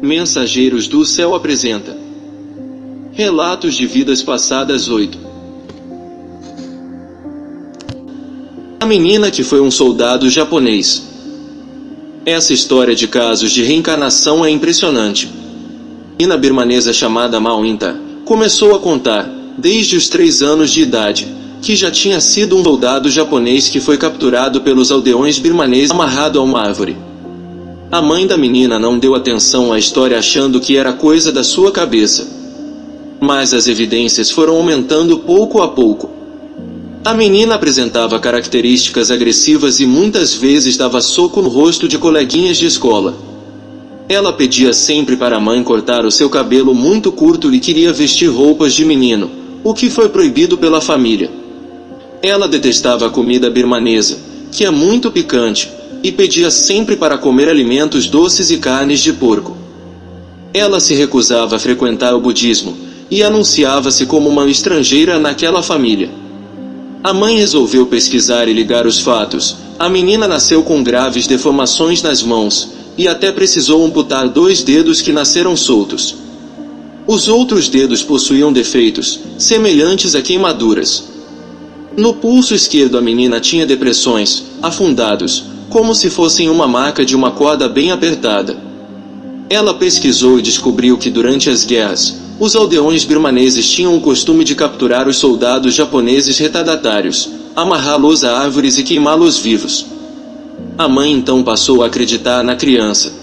Mensageiros do Céu apresenta Relatos de Vidas Passadas 8. A menina que foi um soldado japonês. Essa história de casos de reencarnação é impressionante. A menina birmanesa chamada Mauinta começou a contar, desde os 3 anos de idade, que já tinha sido um soldado japonês que foi capturado pelos aldeões birmaneses amarrado a uma árvore. A mãe da menina não deu atenção à história achando que era coisa da sua cabeça. Mas as evidências foram aumentando pouco a pouco. A menina apresentava características agressivas e muitas vezes dava soco no rosto de coleguinhas de escola. Ela pedia sempre para a mãe cortar o seu cabelo muito curto e queria vestir roupas de menino, o que foi proibido pela família. Ela detestava a comida birmanesa, que é muito picante, e pedia sempre para comer alimentos doces e carnes de porco. Ela se recusava a frequentar o budismo, e anunciava-se como uma estrangeira naquela família. A mãe resolveu pesquisar e ligar os fatos. A menina nasceu com graves deformações nas mãos, e até precisou amputar 2 dedos que nasceram soltos. Os outros dedos possuíam defeitos, semelhantes a queimaduras. No pulso esquerdo a menina tinha depressões, afundados, como se fossem uma marca de uma corda bem apertada. Ela pesquisou e descobriu que durante as guerras, os aldeões birmaneses tinham o costume de capturar os soldados japoneses retardatários, amarrá-los a árvores e queimá-los vivos. A mãe então passou a acreditar na criança.